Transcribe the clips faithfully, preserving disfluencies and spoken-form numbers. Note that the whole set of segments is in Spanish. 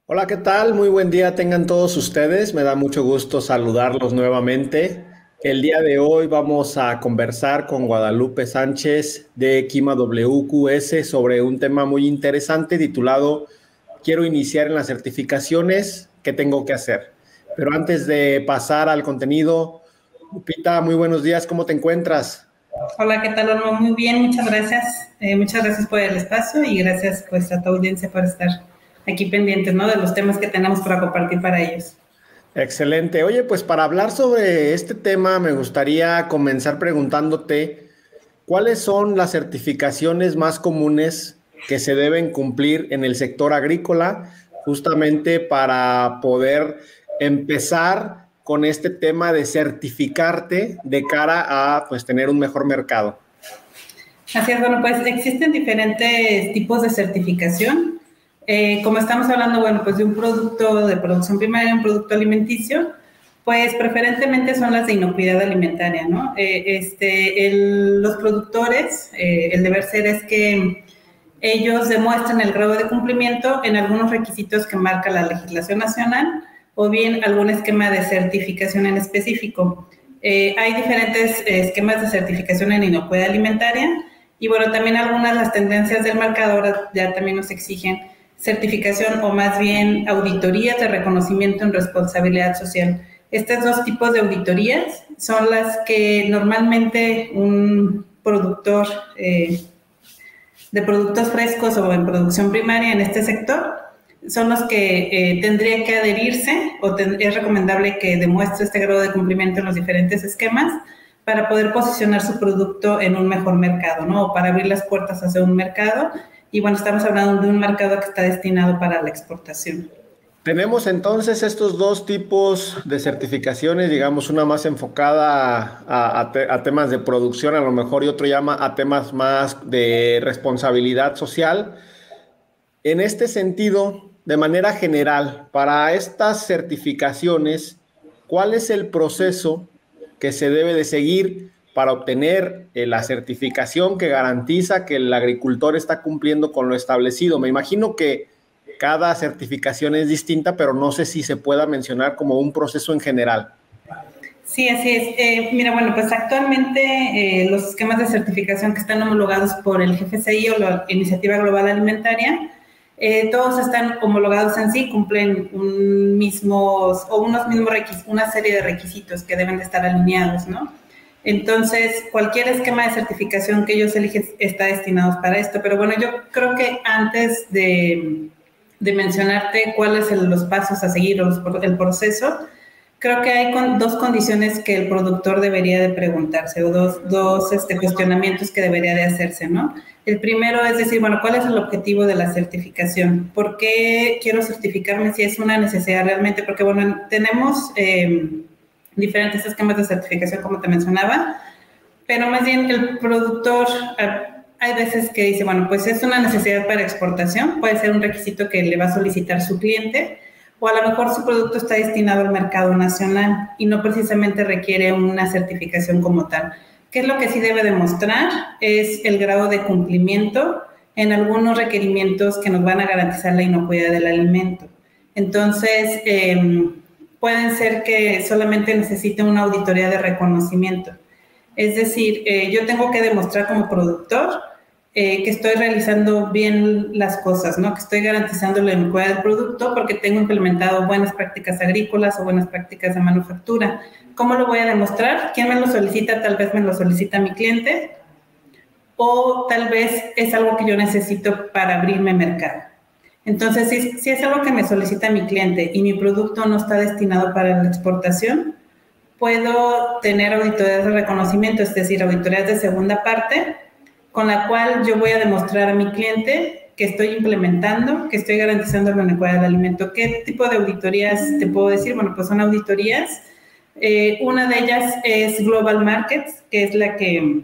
Hola, ¿qué tal? Muy buen día tengan todos ustedes. Me da mucho gusto saludarlos nuevamente. El día de hoy vamos a conversar con Guadalupe Sánchez de Kima W Q S sobre un tema muy interesante titulado Quiero iniciar en las certificaciones, ¿qué tengo que hacer? Pero antes de pasar al contenido, Lupita, muy buenos días, ¿cómo te encuentras? Hola, ¿qué tal, Olmo? Muy bien, muchas gracias. Eh, muchas gracias por el espacio y gracias pues a tu audiencia por estar aquí pendientes, ¿no? De los temas que tenemos para compartir para ellos. Excelente. Oye, pues para hablar sobre este tema me gustaría comenzar preguntándote, ¿cuáles son las certificaciones más comunes que se deben cumplir en el sector agrícola justamente para poder empezar con este tema de certificarte de cara a pues tener un mejor mercado? Así es, bueno, pues existen diferentes tipos de certificación. Eh, como estamos hablando, bueno, pues de un producto de producción primaria, un producto alimenticio, pues preferentemente son las de inocuidad alimentaria, ¿no? Eh, este, el, los productores, eh, el deber ser es que ellos demuestran el grado de cumplimiento en algunos requisitos que marca la legislación nacional o bien algún esquema de certificación en específico. Eh, hay diferentes eh, esquemas de certificación en inocuidad alimentaria y bueno, también algunas de las tendencias del mercado ahora ya también nos exigen certificación o más bien auditorías de reconocimiento en responsabilidad social. Estos dos tipos de auditorías son las que normalmente un productor eh, de productos frescos o en producción primaria en este sector son los que eh, tendría que adherirse o ten, es recomendable que demuestre este grado de cumplimiento en los diferentes esquemas para poder posicionar su producto en un mejor mercado, ¿no? O para abrir las puertas hacia un mercado. Y bueno, estamos hablando de un mercado que está destinado para la exportación. Tenemos entonces estos dos tipos de certificaciones, digamos, una más enfocada a, a te- a temas de producción, a lo mejor, y otro llama a temas más de responsabilidad social. En este sentido, de manera general, para estas certificaciones, ¿cuál es el proceso que se debe de seguir para obtener eh, la certificación que garantiza que el agricultor está cumpliendo con lo establecido? Me imagino que cada certificación es distinta, pero no sé si se pueda mencionar como un proceso en general. Sí, así es. Eh, mira, bueno, pues actualmente eh, los esquemas de certificación que están homologados por el G F C I o la Iniciativa Global Alimentaria, eh, todos están homologados en sí, cumplen un mismos o unos mismos requisitos, una serie de requisitos que deben de estar alineados, ¿no? Entonces, cualquier esquema de certificación que ellos eligen está destinado para esto. Pero bueno, yo creo que antes de, de mencionarte cuáles son los pasos a seguir o los, el proceso, creo que hay con, dos condiciones que el productor debería de preguntarse o dos, dos este, cuestionamientos que debería de hacerse, ¿no? El primero es decir, bueno, ¿cuál es el objetivo de la certificación? ¿Por qué quiero certificarme si es una necesidad realmente? Porque, bueno, tenemos eh, diferentes esquemas de certificación, como te mencionaba, pero más bien el productor, hay veces que dice, bueno, pues es una necesidad para exportación, puede ser un requisito que le va a solicitar su cliente, o a lo mejor su producto está destinado al mercado nacional y no precisamente requiere una certificación como tal. ¿Qué es lo que sí debe demostrar? Es el grado de cumplimiento en algunos requerimientos que nos van a garantizar la inocuidad del alimento. Entonces, eh, pueden ser que solamente necesite una auditoría de reconocimiento. Es decir, eh, yo tengo que demostrar como productor eh, que estoy realizando bien las cosas, ¿no? Que estoy garantizando la inocuidad del producto porque tengo implementado buenas prácticas agrícolas o buenas prácticas de manufactura. ¿Cómo lo voy a demostrar? ¿Quién me lo solicita? Tal vez me lo solicita mi cliente o tal vez es algo que yo necesito para abrirme mercado. Entonces, si, si es algo que me solicita mi cliente y mi producto no está destinado para la exportación, puedo tener auditorías de reconocimiento, es decir, auditorías de segunda parte, con la cual yo voy a demostrar a mi cliente que estoy implementando, que estoy garantizando la inocuidad del alimento. ¿Qué tipo de auditorías te puedo decir? Bueno, pues son auditorías. Eh, una de ellas es Global Markets, que es la que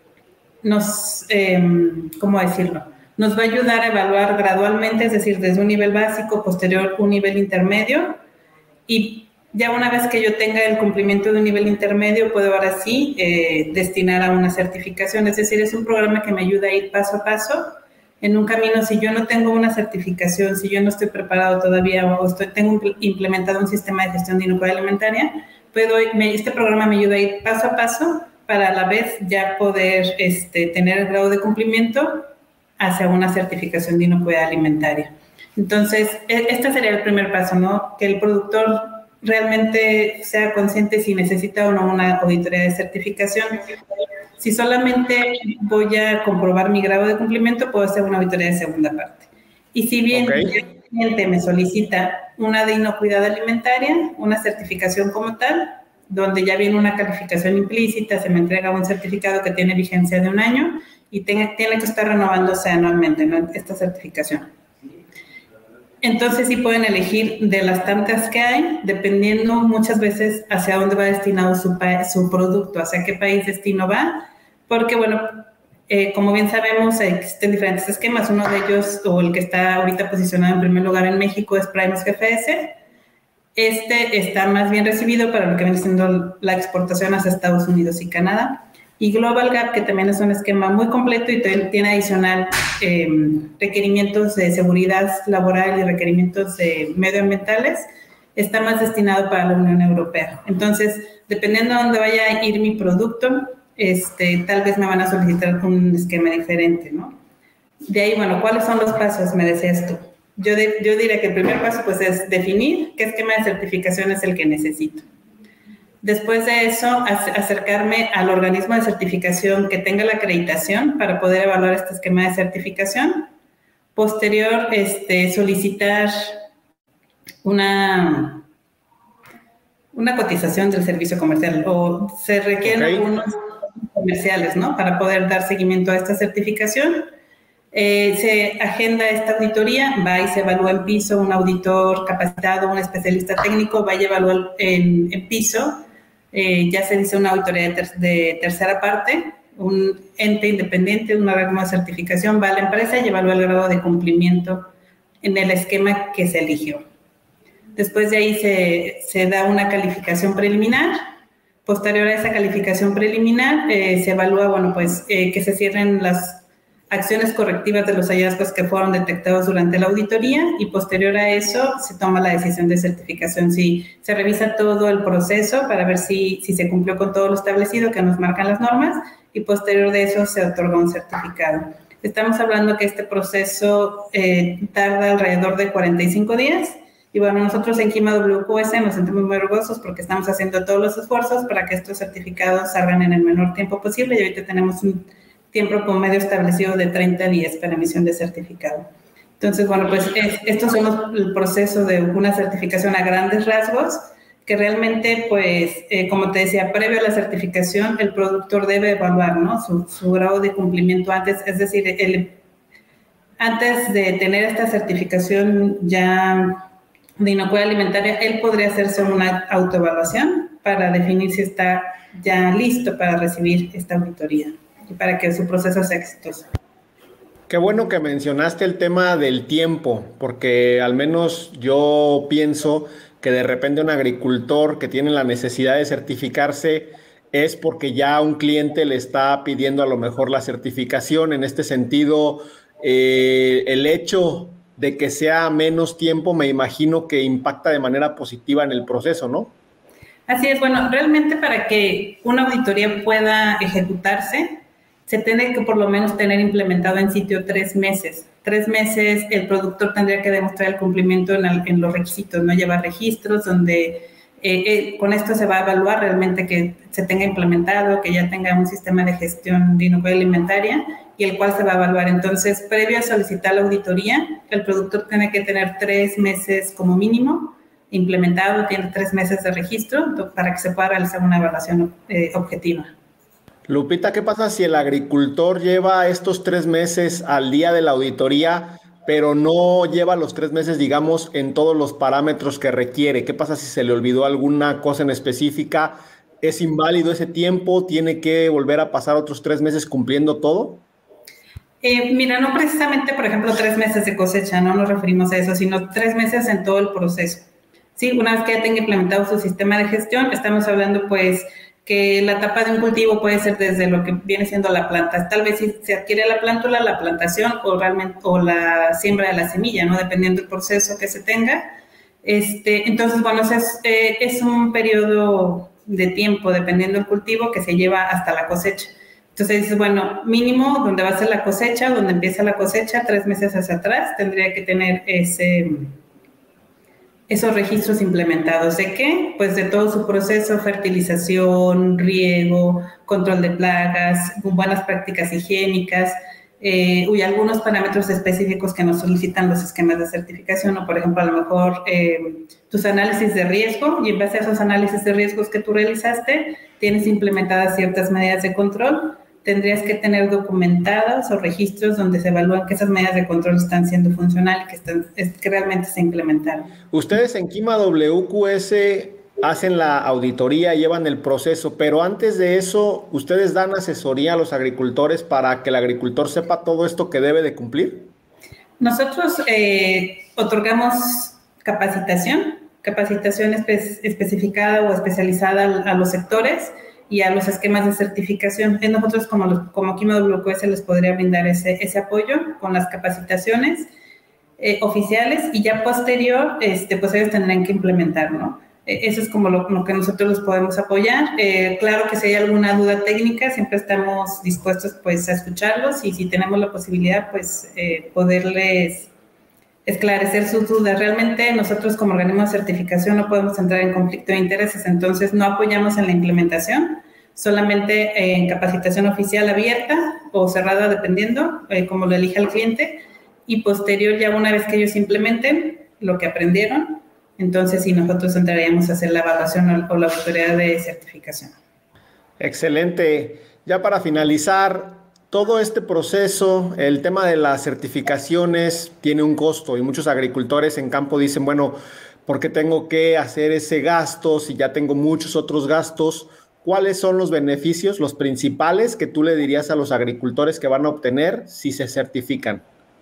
nos, eh, ¿cómo decirlo? Nos va a ayudar a evaluar gradualmente, es decir, desde un nivel básico, posterior un nivel intermedio, y ya una vez que yo tenga el cumplimiento de un nivel intermedio, puedo ahora sí eh, destinar a una certificación. Es decir, es un programa que me ayuda a ir paso a paso en un camino, si yo no tengo una certificación, si yo no estoy preparado todavía o estoy, tengo implementado un sistema de gestión de inocuidad alimentaria, puedo, me, este programa me ayuda a ir paso a paso para a la vez ya poder este, tener el grado de cumplimiento hacia una certificación de inocuidad alimentaria. Entonces, este sería el primer paso, ¿no? Que el productor realmente sea consciente si necesita o no una auditoría de certificación. Si solamente voy a comprobar mi grado de cumplimiento, puedo hacer una auditoría de segunda parte. Y si bien okay. el cliente me solicita una de inocuidad alimentaria, una certificación como tal, donde ya viene una calificación implícita, se me entrega un certificado que tiene vigencia de un año y tiene, tiene que estar renovándose anualmente, ¿no? Esta certificación. Entonces sí pueden elegir de las tantas que hay, dependiendo muchas veces hacia dónde va destinado su, su producto, hacia qué país destino va, porque bueno, eh, como bien sabemos existen diferentes esquemas, uno de ellos, o el que está ahorita posicionado en primer lugar en México, es Primus G F S. Este está más bien recibido para lo que viene siendo la exportación hacia Estados Unidos y Canadá. Y Global Gap, que también es un esquema muy completo y tiene adicional eh, requerimientos de seguridad laboral y requerimientos de medioambientales, está más destinado para la Unión Europea. Entonces, dependiendo de dónde vaya a ir mi producto, este, tal vez me van a solicitar un esquema diferente, ¿no? De ahí, bueno, ¿cuáles son los pasos? Me decías tú. Yo, de, yo diría que el primer paso pues, es definir qué esquema de certificación es el que necesito. Después de eso, acercarme al organismo de certificación que tenga la acreditación para poder evaluar este esquema de certificación. Posterior, este, solicitar una, una cotización del servicio comercial, o se requieren okay. algunos comerciales, ¿no? Para poder dar seguimiento a esta certificación. Eh, se agenda esta auditoría, va y se evalúa en piso, un auditor capacitado, un especialista técnico, va y evalúa en, en piso. Eh, ya se dice una auditoría de, ter de tercera parte, un ente independiente, un organismo de certificación, va a la empresa y evalúa el grado de cumplimiento en el esquema que se eligió. Después de ahí se, se da una calificación preliminar. Posterior a esa calificación preliminar, eh, se evalúa, bueno, pues, eh, que se cierren las acciones correctivas de los hallazgos que fueron detectados durante la auditoría, y posterior a eso se toma la decisión de certificación. Sí, se revisa todo el proceso para ver si, si se cumplió con todo lo establecido que nos marcan las normas, y posterior de eso se otorga un certificado. Estamos hablando que este proceso eh, tarda alrededor de cuarenta y cinco días, y bueno, nosotros en Kima W Q S nos sentimos muy orgullosos porque estamos haciendo todos los esfuerzos para que estos certificados salgan en el menor tiempo posible, y ahorita tenemos un tiempo promedio establecido de treinta días para emisión de certificado. Entonces, bueno, pues es, estos son los, el proceso de una certificación a grandes rasgos, que realmente, pues, eh, como te decía, previo a la certificación, el productor debe evaluar, ¿no? Su, su grado de cumplimiento antes, es decir, el, antes de tener esta certificación ya de inocuidad alimentaria, él podría hacerse una autoevaluación para definir si está ya listo para recibir esta auditoría y para que su proceso sea exitoso. Qué bueno que mencionaste el tema del tiempo, porque al menos yo pienso que de repente un agricultor que tiene la necesidad de certificarse es porque ya un cliente le está pidiendo a lo mejor la certificación. En este sentido, eh, el hecho de que sea menos tiempo, me imagino que impacta de manera positiva en el proceso, ¿no? Así es. Bueno, realmente para que una auditoría pueda ejecutarse, se tiene que por lo menos tener implementado en sitio tres meses. Tres meses el productor tendría que demostrar el cumplimiento en, el, en los requisitos, no llevar registros donde eh, eh, con esto se va a evaluar realmente que se tenga implementado, que ya tenga un sistema de gestión de inocuidad alimentaria, y el cual se va a evaluar. Entonces, previo a solicitar la auditoría, el productor tiene que tener tres meses como mínimo implementado, tiene tres meses de registro para que se pueda realizar una evaluación eh, objetiva. Lupita, ¿qué pasa si el agricultor lleva estos tres meses al día de la auditoría, pero no lleva los tres meses, digamos, en todos los parámetros que requiere? ¿Qué pasa si se le olvidó alguna cosa en específica? ¿Es inválido ese tiempo? ¿Tiene que volver a pasar otros tres meses cumpliendo todo? Eh, mira, no precisamente, por ejemplo, tres meses de cosecha, no nos referimos a eso, sino tres meses en todo el proceso. Sí, una vez que ya tenga implementado su sistema de gestión, estamos hablando, pues, que la etapa de un cultivo puede ser desde lo que viene siendo la planta, tal vez si se adquiere la plántula, la plantación o realmente o la siembra de la semilla, ¿no? Dependiendo del proceso que se tenga. Este, entonces, bueno, es, eh, es un periodo de tiempo, dependiendo del cultivo, que se lleva hasta la cosecha. Entonces dices, bueno, mínimo donde va a ser la cosecha, donde empieza la cosecha, tres meses hacia atrás, tendría que tener ese, esos registros implementados. ¿De qué? Pues de todo su proceso, fertilización, riego, control de plagas, buenas prácticas higiénicas, eh, y algunos parámetros específicos que nos solicitan los esquemas de certificación, o por ejemplo, a lo mejor eh, tus análisis de riesgo, y en base a esos análisis de riesgos que tú realizaste, tienes implementadas ciertas medidas de control. Tendrías que tener documentados o registros donde se evalúan que esas medidas de control están siendo funcionales, que, están, que realmente se implementaron. Ustedes en Kima W Q S hacen la auditoría, llevan el proceso, pero antes de eso, ¿ustedes dan asesoría a los agricultores para que el agricultor sepa todo esto que debe de cumplir? Nosotros eh, otorgamos capacitación, capacitación espe- especificada o especializada a, a los sectores y a los esquemas de certificación. Nosotros como, los, como Kima W Q S les podría brindar ese, ese apoyo con las capacitaciones eh, oficiales, y ya posterior, este, pues ellos tendrán que implementar, ¿no? Eh, eso es como lo, lo que nosotros los podemos apoyar. Eh, claro que si hay alguna duda técnica, siempre estamos dispuestos pues a escucharlos, y si tenemos la posibilidad, pues eh, poderles esclarecer sus dudas. Realmente nosotros como organismo de certificación no podemos entrar en conflicto de intereses, entonces no apoyamos en la implementación, solamente en capacitación oficial abierta o cerrada, dependiendo, eh, como lo elija el cliente, y posterior, ya una vez que ellos implementen lo que aprendieron, entonces sí, nosotros entraríamos a hacer la evaluación o la auditoría de certificación. Excelente. Ya para finalizar, todo este proceso, el tema de las certificaciones tiene un costo, y muchos agricultores en campo dicen, bueno, ¿por qué tengo que hacer ese gasto si ya tengo muchos otros gastos? ¿Cuáles son los beneficios, los principales, que tú le dirías a los agricultores que van a obtener si se certifican?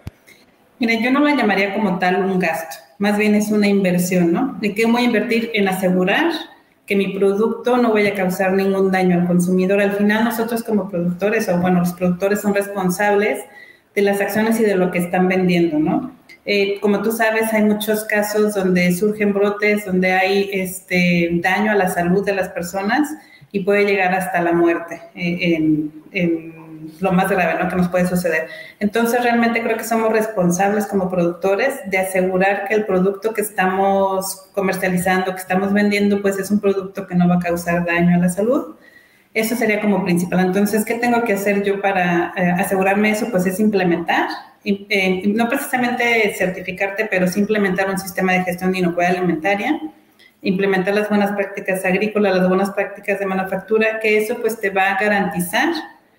Mira, yo no la llamaría como tal un gasto, más bien es una inversión, ¿no? ¿De qué voy a invertir? En asegurar que mi producto no vaya a causar ningún daño al consumidor. Al final, nosotros como productores, o bueno, los productores son responsables de las acciones y de lo que están vendiendo, ¿no? Eh, como tú sabes, hay muchos casos donde surgen brotes, donde hay este daño a la salud de las personas y puede llegar hasta la muerte eh, en, en lo más grave, ¿no?, que nos puede suceder. Entonces, realmente creo que somos responsables como productores de asegurar que el producto que estamos comercializando, que estamos vendiendo, pues es un producto que no va a causar daño a la salud. Eso sería como principal. Entonces, ¿qué tengo que hacer yo para eh, asegurarme eso? Pues es implementar, eh, no precisamente certificarte, pero sí implementar un sistema de gestión de inocuidad alimentaria, implementar las buenas prácticas agrícolas, las buenas prácticas de manufactura, que eso pues te va a garantizar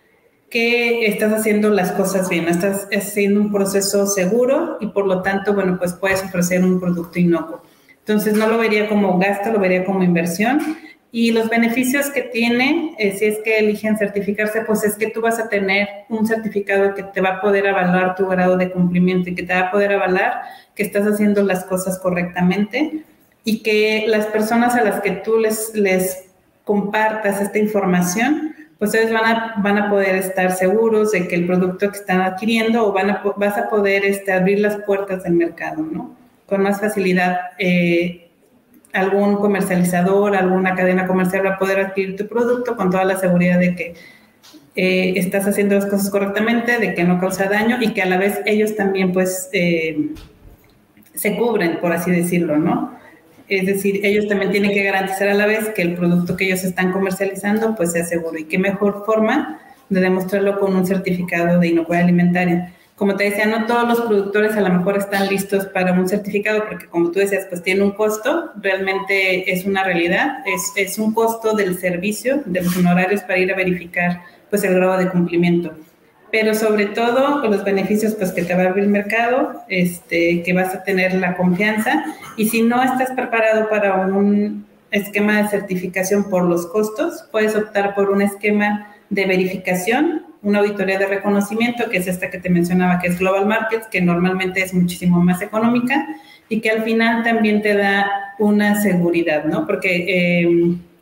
que estás haciendo las cosas bien, estás haciendo un proceso seguro y por lo tanto, bueno, pues puedes ofrecer un producto inocuo. Entonces, no lo vería como gasto, lo vería como inversión. Y los beneficios que tiene, eh, si es que eligen certificarse, pues es que tú vas a tener un certificado que te va a poder avalar tu grado de cumplimiento y que te va a poder avalar que estás haciendo las cosas correctamente, y que las personas a las que tú les, les compartas esta información, pues ellos van a, van a poder estar seguros de que el producto que están adquiriendo, o van a, vas a poder este, abrir las puertas del mercado, ¿no? Con más facilidad, eh, algún comercializador, alguna cadena comercial va a poder adquirir tu producto con toda la seguridad de que eh, estás haciendo las cosas correctamente, de que no causa daño, y que a la vez ellos también pues eh, se cubren, por así decirlo, ¿no? Es decir, ellos también tienen que garantizar a la vez que el producto que ellos están comercializando pues sea seguro. Y qué mejor forma de demostrarlo con un certificado de inocuidad alimentaria. Como te decía, no todos los productores a lo mejor están listos para un certificado, porque como tú decías, pues tiene un costo, realmente es una realidad, es, es un costo del servicio, de los honorarios para ir a verificar pues el grado de cumplimiento. Pero sobre todo los beneficios pues que te va a abrir el mercado, este, que vas a tener la confianza, y si no estás preparado para un esquema de certificación por los costos, puedes optar por un esquema de verificación, una auditoría de reconocimiento, que es esta que te mencionaba, que es Global Markets, que normalmente es muchísimo más económica y que al final también te da una seguridad, ¿no? Porque eh,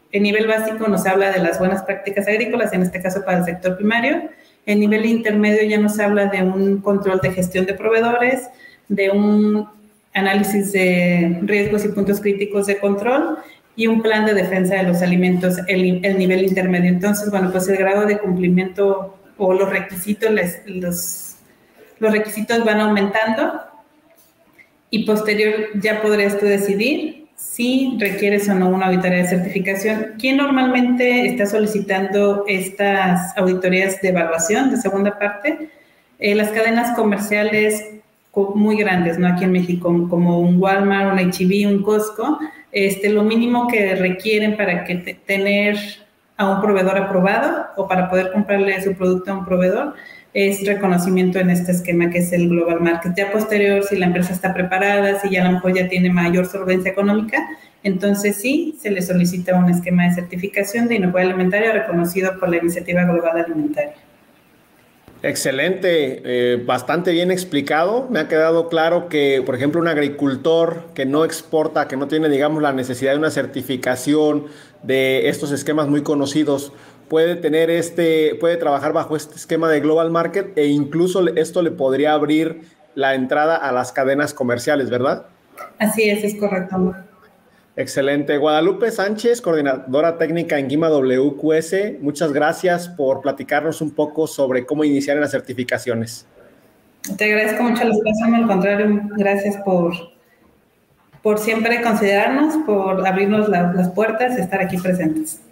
el nivel básico nos habla de las buenas prácticas agrícolas, en este caso para el sector primario. El nivel intermedio ya nos habla de un control de gestión de proveedores, de un análisis de riesgos y puntos críticos de control y un plan de defensa de los alimentos, el, el nivel intermedio. Entonces, bueno, pues el grado de cumplimiento o los requisitos, les, los, los requisitos van aumentando y posterior ya podrías tú decidir si requieres o no una auditoría de certificación. ¿Quién normalmente está solicitando estas auditorías de evaluación de segunda parte? Eh, las cadenas comerciales muy grandes, ¿no? Aquí en México, como un Walmart, un H E B, un Costco, este, lo mínimo que requieren para que te, tener a un proveedor aprobado o para poder comprarle su producto a un proveedor es reconocimiento en este esquema que es el Global Market. Ya posterior, si la empresa está preparada, si ya a lo mejor ya tiene mayor solvencia económica, entonces sí, se le solicita un esquema de certificación de inocuidad alimentaria reconocido por la Iniciativa Global Alimentaria. Excelente, eh, bastante bien explicado. Me ha quedado claro que, por ejemplo, un agricultor que no exporta, que no tiene, digamos, la necesidad de una certificación de estos esquemas muy conocidos, puede tener este, puede trabajar bajo este esquema de Global Market e incluso esto le podría abrir la entrada a las cadenas comerciales, ¿verdad? Así es, es correcto, amor. Excelente. Guadalupe Sánchez, coordinadora técnica en Guima W Q S, muchas gracias por platicarnos un poco sobre cómo iniciar en las certificaciones. Te agradezco mucho el espacio, al contrario, gracias por, por siempre considerarnos, por abrirnos la, las puertas y estar aquí presentes.